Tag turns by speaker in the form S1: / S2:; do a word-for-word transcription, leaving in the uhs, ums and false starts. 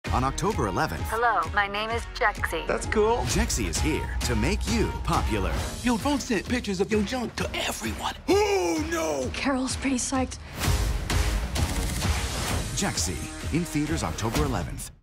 S1: On October eleventh,
S2: Hello, my name is Jexi.
S3: That's cool.
S1: Jexi is here to make you popular.
S3: Your phone sent pictures of your junk to everyone.
S1: Oh, no!
S4: Carol's pretty psyched.
S1: Jexi, in theaters October eleventh.